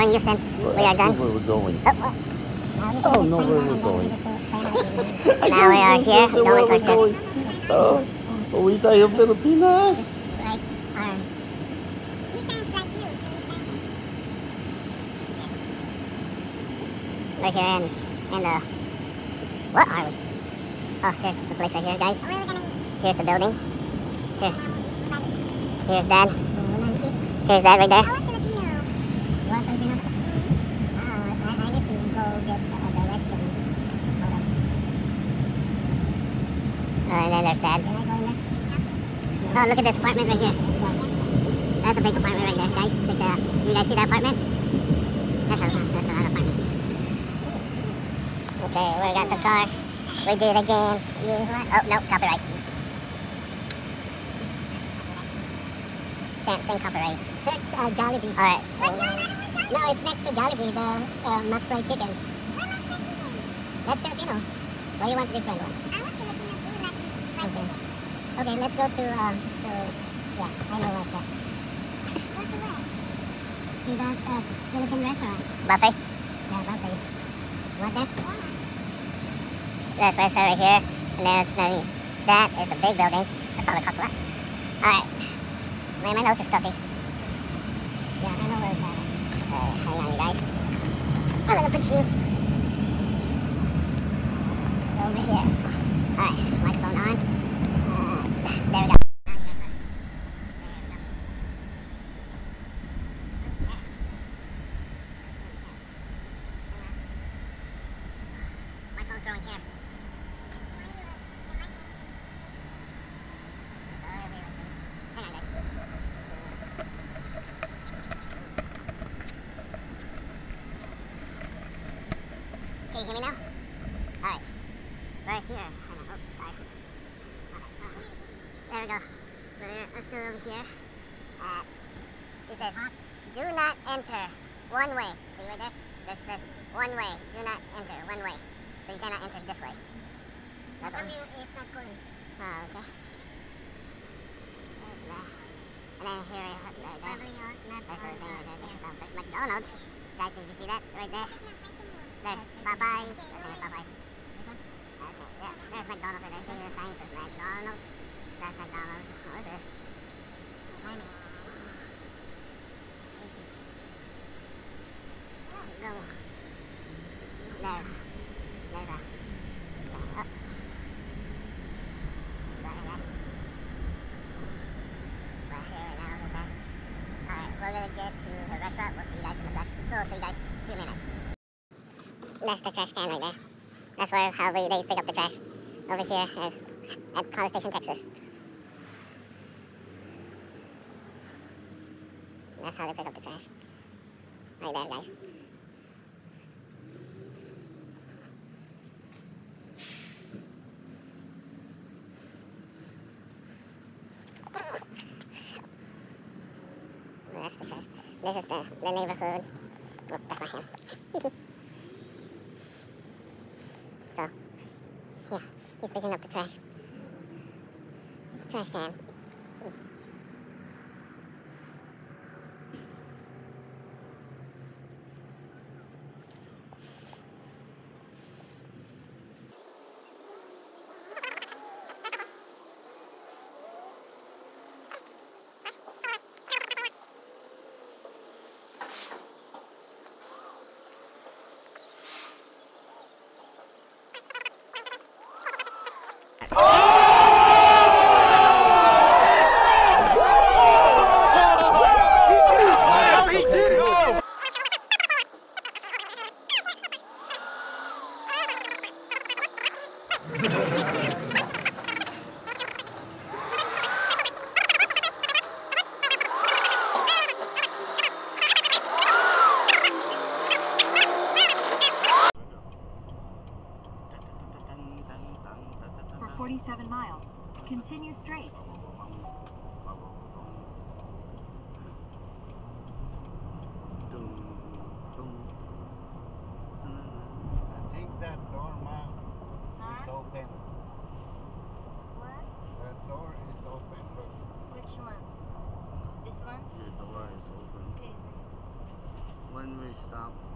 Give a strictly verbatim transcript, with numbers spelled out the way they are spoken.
in Houston. Well, We are done. Where we're going. Oh, what? I don't know where we're going. Now we are here, So going where towards we're going. Oh, uwi tayo Pilipinas. right arm. He sounds like you, so he sounds We're here in, in the... What are we? Oh, here's the place right here, guys. Where are we gonna eat? Here's the building. Here. Bali. Here's Dad. Here's Dad right there. I want Filipino. You want Filipino? Oh, I, I need to go get a direction. Hold on. Oh, and then there's Dad. Can I go in there? Oh, look at this apartment right here. That's a big apartment right there, guys. Check that out. You guys see that apartment? That's a, that's a lot of apartment. Okay, we got the cars. We do it again. You what? Oh, no, copyright. Can't sing copyright. Search uh, Jollibee. Alright. No, it's next to Jollibee, the uh, Max Fried Chicken. Where was my chicken? That's Filipino. Or you want a different one? I want Filipino food, like fried Okay. chicken. Okay, let's go to, um, to, yeah, I know what's that. What's the way? To that uh, Philippine restaurant. Buffet? Yeah, buffet. Want that? That's restaurant right here. And then, it's, then that is a big building. That's probably cost a lot. Alright. My, my nose is stuffy. Yeah, I know where it's at. Uh, hang on, you guys. I'm gonna put you over here. Alright, microphone on. Uh, there we go. My phone's going here. Hang on, guys. Can you hear me now? Alright. Right here. Hang on. Oh, sorry. There we go. We're, we're still over here. Uh, it says, do not enter. One way. See right there? This says, one way. Do not enter. One way. So you cannot enter this way. That's all. It's not going. Oh, okay. There's the... And then here, uh, there, there. Probably not, not There's the on thing right there. the- There's, there's McDonald's. Guys, if you see that right there, That's not facing you. there's Popeyes. I think there's Popeyes. Okay, yeah, there's McDonald's right there. See the sign says McDonald's. That's McDonald's. What is this? Timing. Go. There. There's a... Oh. Sorry, guys. We're here now. There's a... Alright, we're gonna get to the restaurant. We'll see you guys in the back. We'll see you guys in a few minutes. That's the trash can right there. That's where how they, they pick up the trash. Over here at, at College Station, Texas. That's how they pick up the trash. Right there, guys. That's the trash. This is the, the neighborhood. Oh, that's my hand. So, yeah, he's picking up the trash. Trash can. forty-seven miles. Continue straight. I think that door, ma, is open. What? That door is open. Look. Which one? This one? Your door is open. Okay. Why One way stop.